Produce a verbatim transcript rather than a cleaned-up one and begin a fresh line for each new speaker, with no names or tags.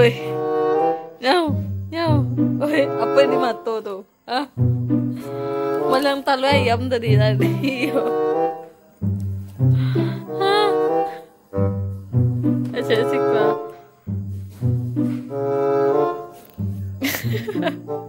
Oi. Nyau, nyau. Oi, apa yang di mata tuh? Hah? Malang talo ayam tadi tadi. Hah? Jessica.